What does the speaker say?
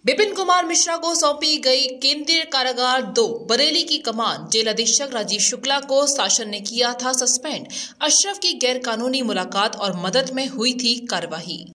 विपिन कुमार मिश्रा को सौंपी गई केंद्रीय कारागार 2 बरेली की कमान। जेल अधीक्षक राजीव शुक्ला को शासन ने किया था सस्पेंड। अशरफ की गैर कानूनी मुलाकात और मदद में हुई थी कार्रवाई।